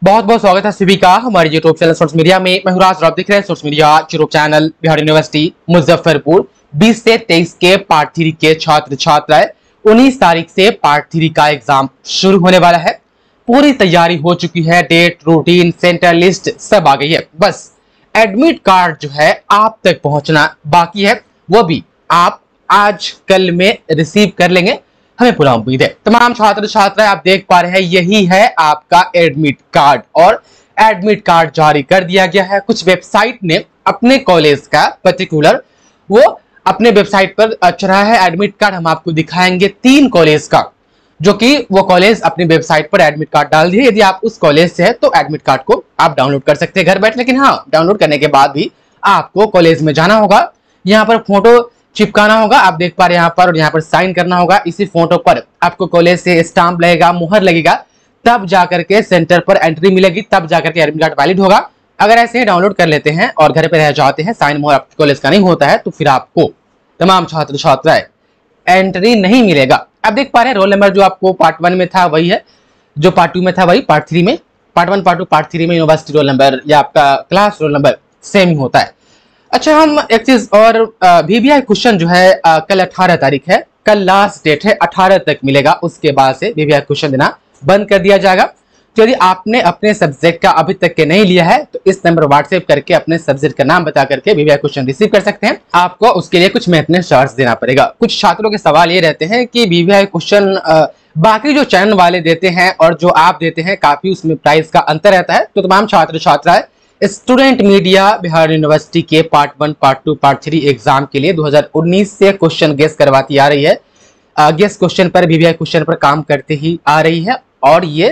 बहुत बहुत स्वागत है सभी का हमारे यूट्यूब चैनल सोर्स मीडिया में। मैं हूं राज, आप देख रहे हैं source media YouTube channel. Bihar university Muzaffarpur 20 से 23 के पार्ट 3 के छात्र छात्राएं 19 तारीख से पार्ट 3 का एग्जाम शुरू होने वाला है। पूरी तैयारी हो चुकी है, डेट, रूटीन, सेंटर लिस्ट सब आ गई है। बस एडमिट कार्ड जो है आप तक पहुंचना बाकी है, वो भी आप आज कल में रिसीव कर लेंगे, हमें पूरा उम्मीद है। तमाम छात्र छात्राएं आप देख पा रहे हैं, यही है आपका एडमिट कार्ड और एडमिट कार्ड जारी कर दिया गया है। कुछ वेबसाइट ने अपने कॉलेज का पर्टिकुलर वो अपने वेबसाइट पर चढ़ा है एडमिट कार्ड। हम आपको दिखाएंगे 3 कॉलेज का, जो कि वो कॉलेज अपनी वेबसाइट पर एडमिट कार्ड डाल दिए। यदि आप उस कॉलेज से है तो एडमिट कार्ड को आप डाउनलोड कर सकते हैं घर बैठ। लेकिन हाँ, डाउनलोड करने के बाद भी आपको कॉलेज में जाना होगा, यहाँ पर फोटो चिपकाना होगा, आप देख पा रहे हैं यहाँ पर, और यहाँ पर साइन करना होगा। इसी फोटो पर आपको कॉलेज से स्टाम्प लगेगा, मुहर लगेगा, तब जाकर के सेंटर पर एंट्री मिलेगी, तब जाकर के एडमिट कार्ड वैलिड होगा। अगर ऐसे ही डाउनलोड कर लेते हैं और घर पे रह जाते हैं, साइन मुहर आपके कॉलेज का नहीं होता है, तो फिर आपको तमाम छात्र छात्राएं एंट्री नहीं मिलेगा। आप देख पा रहे हैं रोल नंबर जो आपको पार्ट 1 में था वही है, जो पार्ट 2 में था वही पार्ट 3 में। पार्ट 1, पार्ट 2, पार्ट 3 में यूनिवर्सिटी रोल नंबर या आपका क्लास रोल नंबर सेम ही होता है। अच्छा, हम एक चीज और, VVI क्वेश्चन जो है कल 18 तारीख है, कल लास्ट डेट है, 18 तक मिलेगा। उसके बाद से VVI क्वेश्चन देना बंद कर दिया जाएगा। तो यदि आपने अपने सब्जेक्ट का अभी तक के नहीं लिया है तो इस नंबर व्हाट्सएप करके अपने सब्जेक्ट का नाम बता करके VVI क्वेश्चन रिसीव कर सकते हैं। आपको उसके लिए कुछ मेंटेनेंस चार्ज देना पड़ेगा। कुछ छात्रों के सवाल ये रहते हैं कि VVI क्वेश्चन बाकी जो चैनल वाले देते हैं और जो आप देते हैं, काफी उसमें प्राइस का अंतर रहता है। तो तमाम छात्र छात्राएं स्टूडेंट मीडिया बिहार यूनिवर्सिटी के पार्ट 1, पार्ट 2, पार्ट 3 एग्जाम के लिए 2019 से क्वेश्चन गेस करवाती आ रही है। गेस क्वेश्चन पर VVI क्वेश्चन पर काम करते ही आ रही है और ये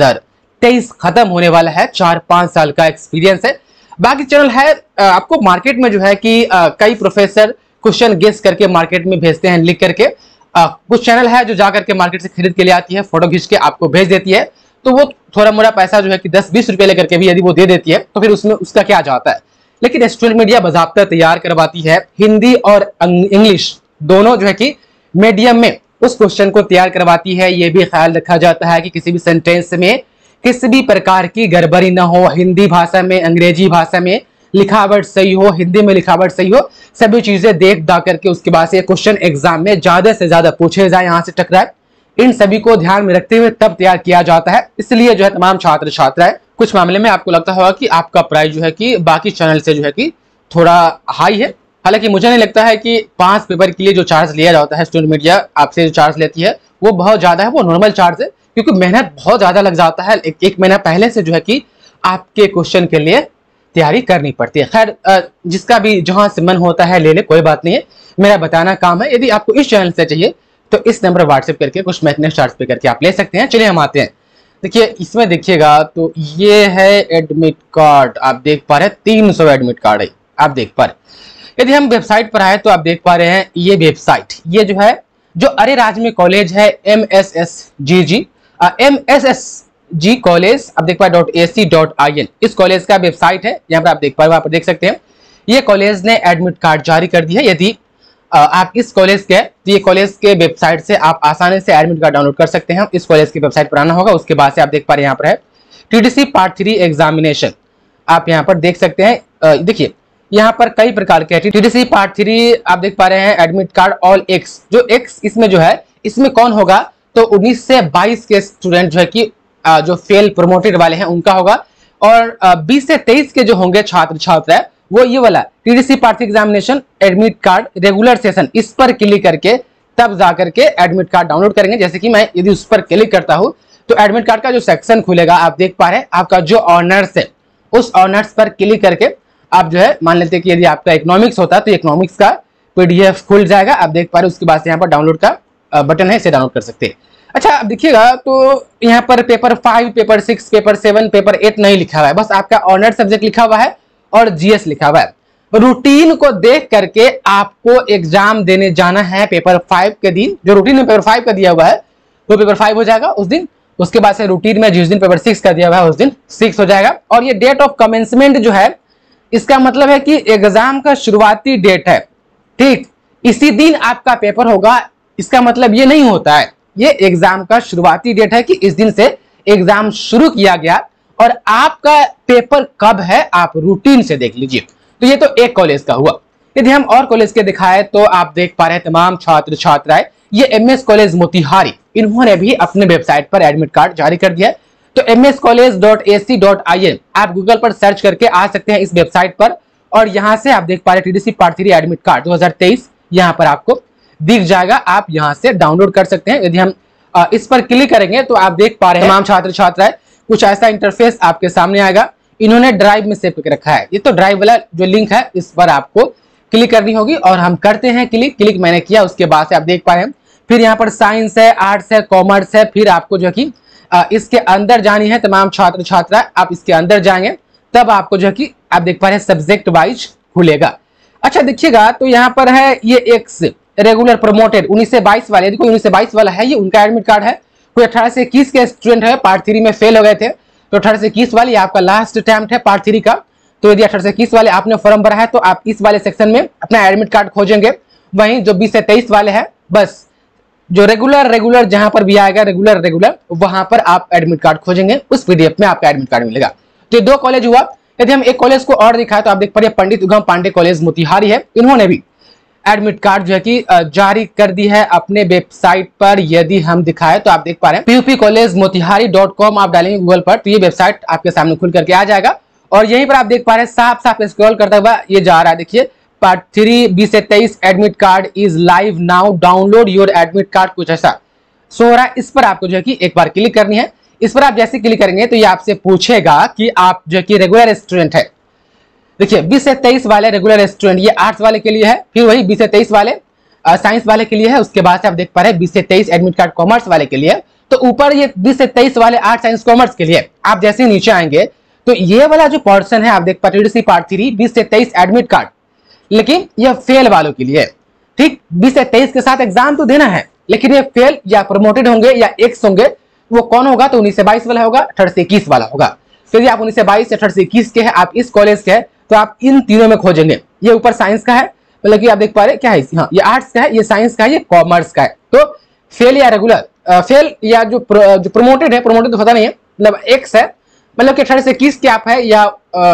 2023 खत्म होने वाला है। 4-5 साल का एक्सपीरियंस है। बाकी चैनल है आपको मार्केट में जो है कि कई प्रोफेसर क्वेश्चन गेस करके मार्केट में भेजते हैं लिख करके। कुछ चैनल है जो जाकर के मार्केट से खरीद के ले आती है, फोटो खींच के आपको भेज देती है। तो वो थोड़ा मोड़ा पैसा जो है कि 10-20 रुपए लेकर के भी यदि वो दे देती है तो फिर उसमें उसका क्या जाता है। लेकिन स्टूडेंट मीडिया बाकायदा तैयार करवाती है, हिंदी और इंग्लिश दोनों जो है कि मीडियम में उस क्वेश्चन को तैयार करवाती है। ये भी ख्याल रखा जाता है कि किसी भी सेंटेंस में किसी भी प्रकार की गड़बड़ी ना हो, हिंदी भाषा में, अंग्रेजी भाषा में लिखावट सही हो, हिंदी में लिखावट सही हो, सभी चीजें देख दा करके उसके बाद से क्वेश्चन एग्जाम में ज्यादा से ज्यादा पूछे जाए, यहाँ से टकराए, इन सभी को ध्यान में रखते हुए तब तैयार किया जाता है। इसलिए जो है तमाम छात्र छात्राएं, कुछ मामले में आपको लगता होगा कि आपका प्राइस जो है कि बाकी चैनल से जो है कि थोड़ा हाई है। हालांकि मुझे नहीं लगता है कि 5 पेपर के लिए जो चार्ज लिया जाता है स्टूडेंट मीडिया आपसे जो चार्ज लेती है वो बहुत ज्यादा है, वो नॉर्मल चार्ज है, क्योंकि मेहनत बहुत ज्यादा लग जाता है। एक महीना पहले से जो है कि आपके क्वेश्चन के लिए तैयारी करनी पड़ती है। खैर, जिसका भी जहां से मन होता है ले ले, कोई बात नहीं है, मेरा बताना काम है। यदि आपको इस चैनल से चाहिए तो इस नंबर व्हाट्सएप करके कुछ मेंटेनेंस चार्ज पे करके आप ले सकते हैं। चलिए हम आते हैं। देखिए इसमें देखिएगा तो ये है एडमिट कार्ड, आप देख पा रहे हैं 300 एडमिट कार्ड है, आप देख पा रहे। यदि हम वेबसाइट पर आए तो आप देख पा रहे हैं ये वेबसाइट, ये जो है जो अरे राज्य में कॉलेज है MSSG कॉलेज, आप देख पा रहे .ac.in, इस कॉलेज का वेबसाइट है। यहाँ पर आप देख पा रहे, वहां पर देख सकते हैं ये कॉलेज ने एडमिट कार्ड जारी कर दी है। यदि आप इस कॉलेज के, तो ये कॉलेज के वेबसाइट से आप आसानी से एडमिट कार्ड डाउनलोड कर सकते हैं। इस कॉलेज की वेबसाइट पर आना होगा। उसके बाद से आप देख पा रहे हैं यहाँ पर है TDC पार्ट 3 एग्जामिनेशन, आप यहाँ पर देख सकते हैं। देखिए यहाँ पर कई प्रकार के TDC पार्ट 3 आप देख पा रहे हैं एडमिट कार्ड ऑल एक्स, जो एक्स इसमें जो है, इसमें कौन होगा तो 19 से 22 के स्टूडेंट जो है कि जो फेल प्रमोटेड वाले हैं उनका होगा, और 20 से 23 के जो होंगे छात्र छात्रा वो ये वाला TDC part 3 examination admit card regular session, इस पर क्लिक करके तब जाकर के एडमिट कार्ड डाउनलोड करेंगे। जैसे कि मैं यदि उस पर क्लिक करता हूं तो एडमिट कार्ड का जो सेक्शन खुलेगा, आप देख पा रहे हैं आपका जो ऑनर्स है उस ऑनर्स पर क्लिक करके आप जो है, मान लेते हैं कि यदि आपका इकोनॉमिक्स होता है तो इकोनॉमिक्स का PDF खुल जाएगा, आप देख पा रहे हैं। उसके बाद से यहाँ पर डाउनलोड का बटन है, इसे डाउनलोड कर सकते हैं। अच्छा, अब देखिएगा तो यहाँ पर पेपर 5, पेपर 6, पेपर 7, पेपर 8 नहीं लिखा हुआ है, बस आपका ऑनर्स सब्जेक्ट लिखा हुआ है और GS लिखा हुआ है। रूटीन को देख करके आपको एग्जाम देने जाना है पेपर 5 के दिन। जो रूटीन में पेपर 5 का दिया हुआ है वो पेपर 5 हो जाएगा उस दिन। उसके बाद से रूटीन में जिस दिन पेपर 6 का दिया हुआ है उस दिन 6 हो जाएगा। और ये डेट ऑफ कमेंसमेंट जो है, इसका मतलब है कि एग्जाम का शुरुआती डेट है, ठीक, इसी दिन आपका पेपर होगा। इसका मतलब ये नहीं होता है, ये एग्जाम का शुरुआती डेट है कि इस दिन से एग्जाम शुरू किया गया और आपका पेपर कब है आप रूटीन से देख लीजिए। तो ये तो एक कॉलेज का हुआ। यदि हम और कॉलेज के दिखाए तो आप देख पा रहे हैं तमाम छात्र छात्राएं, ये एमएस कॉलेज मोतिहारी, इन्होंने भी अपने वेबसाइट पर एडमिट कार्ड जारी कर दिया है। तो mscollege.ac.in आप गूगल पर सर्च करके आ सकते हैं इस वेबसाइट पर, और यहां से आप देख पा रहे हैं टीडीसी पार्ट 3 एडमिट कार्ड 2023 यहां पर आपको दिख जाएगा, आप यहां से डाउनलोड कर सकते हैं। यदि हम इस पर क्लिक करेंगे तो आप देख पा रहे हैं तमाम छात्र छात्राएं, कुछ ऐसा इंटरफेस आपके सामने आएगा। इन्होंने ड्राइव में सेव करके रखा है, ये तो ड्राइव वाला जो लिंक है इस पर आपको क्लिक करनी होगी, और हम करते हैं क्लिक मैंने किया। उसके बाद से आप देख पा रहे हैं फिर यहाँ पर साइंस है, आर्ट्स है, कॉमर्स है, फिर आपको जो कि इसके अंदर जानी है तमाम छात्र छात्रा, आप इसके अंदर जाएंगे तब आपको जो कि आप देख पा रहे हैं सब्जेक्ट वाइज खुलेगा। अच्छा देखिएगा, तो यहाँ पर है ये एक्स रेगुलर प्रमोटेड 19 से 22 वाले, देखो 19 से 22 वाला है, ये उनका एडमिट कार्ड है। कोई 18 से 21 के स्टूडेंट है, पार्ट 3 में फेल हो गए थे, तो 18 से 21 वाली आपका लास्ट अटेम्प्ट है पार्ट 3 का। तो यदि 18 से 21 वाले आपने फॉर्म भरा है तो आप इस वाले सेक्शन में अपना एडमिट कार्ड खोजेंगे। वहीं जो 20 से 23 वाले हैं, बस जो रेगुलर जहां पर भी आएगा रेगुलर वहां पर आप एडमिट कार्ड खोजेंगे, उस पीडीएफ में आपका एडमिट कार्ड मिलेगा। तो ये दो कॉलेज हुआ। यदि हम एक कॉलेज को और दिखाएं तो आप देख पा रहे पंडित उगम पांडे कॉलेज मोतिहारी है, इन्होंने भी एडमिट कार्ड जो है कि जारी कर दी है अपने वेबसाइट पर। यदि हम दिखाएं तो आप देख पा रहे हैं pupcollegemotihari.com आप डालेंगे गूगल पर तो ये वेबसाइट आपके सामने खुल करके आ जाएगा, और यहीं पर आप देख पा रहे हैं साफ साफ स्क्रॉल करता हुआ ये जा रहा है। देखिए पार्ट 3 20 से 23 admit card is live now, download your admit card, कुछ ऐसा सो रहा है। इस पर आपको जो है कि एक बार क्लिक करनी है। इस पर आप जैसे क्लिक करेंगे तो ये आपसे पूछेगा कि आप जो कि रेगुलर स्टूडेंट है। देखिए 20 से 23 वाले रेगुलर स्टूडेंट, ये आर्ट्स वाले के लिए है, फिर वही 20 से 23 वाले साइंस वाले के लिए है। उसके बाद से आप देख पा रहे हैं 20 से 23 एडमिट कार्ड कॉमर्स वाले के लिए, तो ऊपर ये 20 से 23 वाले आर्ट्स साइंस कॉमर्स के लिए। आप जैसे नीचे आएंगे तो ये वाला जो पोर्शन है आप देख पा रहे पार्ट 3 20 से 23 एडमिट कार्ड, लेकिन ये फेल वालों के लिए, ठीक 20 से 23 के साथ एग्जाम तो देना है, लेकिन ये फेल या प्रमोटेड होंगे या एक्स होंगे, वो कौन होगा तो 19 से 22 वाला होगा, 18 से 21 वाला होगा। फिर आप 19 से 22 या 18 से 21 के हैं, आप इस कॉलेज के हैं, तो आप इन तीनों में खोजेंगे। ये ऊपर साइंस का है, मतलब कि आप देख पा रहे क्या है, हाँ ये आर्ट्स का है, ये साइंस का है, ये कॉमर्स का है। तो फेल या रेगुलर, फेल या जो प्रमोटेड है, प्रमोटेड तो पता नहीं है, मतलब एक्स है, मतलब कि 18 से 21 के आप है या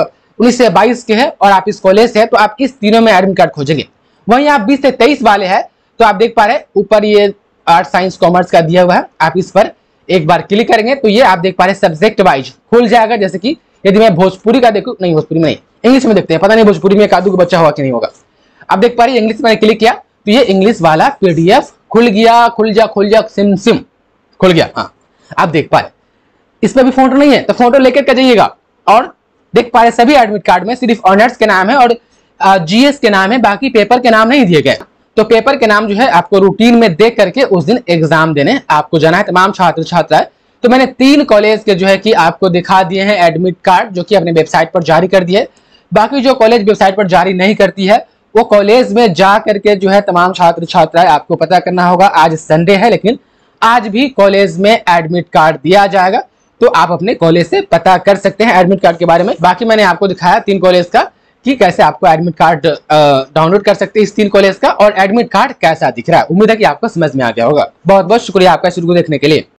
19 से 22 के हैं और आप इस कॉलेज से है, तो आप इस तीनों में एडमिट कार्ड खोजेंगे। वहीं आप 20 से 23 वाले हैं तो आप देख पा रहे हैं ऊपर ये आर्ट्स साइंस कॉमर्स का दिया हुआ है, आप इस पर एक बार क्लिक करेंगे तो ये आप देख पा रहे हैं सब्जेक्ट वाइज खुल जाएगा। जैसे कि यदि मैं भोजपुरी का देखूं, नहीं भोजपुरी में नहीं, इंग्लिश में देखते हैं, पता नहीं भोजपुरी में कादू का बच्चा होगा कि नहीं होगा। आप देख पा रहे हैं इंग्लिश मैंने क्लिक किया तो ये इंग्लिश वाला पीडीएफ खुल गया, खुल जा सिम खुल गया। हाँ आप देख पा रहे इसमें भी फोटो नहीं है तो फोटो लेकर के जाइएगा, और देख पा रहे सभी एडमिट कार्ड में सिर्फ ऑनर्स के नाम है और जीएस के नाम है, बाकी पेपर के नाम नहीं दिए गए। तो पेपर के नाम जो है आपको रूटीन में देख करके उस दिन एग्जाम देने आपको जाना है तमाम छात्र छात्राएं। तो मैंने 3 कॉलेज के जो है कि आपको दिखा दिए हैं एडमिट कार्ड, जो कि अपने वेबसाइट पर जारी कर दिए। बाकी जो कॉलेज वेबसाइट पर जारी नहीं करती है वो कॉलेज में जा करके जो है तमाम छात्र छात्राएं आपको पता करना होगा। आज संडे है लेकिन आज भी कॉलेज में एडमिट कार्ड दिया जाएगा, तो आप अपने कॉलेज से पता कर सकते हैं एडमिट कार्ड के बारे में। बाकी मैंने आपको दिखाया 3 कॉलेज का कि कैसे आपको एडमिट कार्ड डाउनलोड कर सकते हैं इस 3 कॉलेज का, और एडमिट कार्ड कैसा दिख रहा है। उम्मीद है कि आपको समझ में आ गया होगा। बहुत बहुत शुक्रिया आपका शुरू देखने के लिए।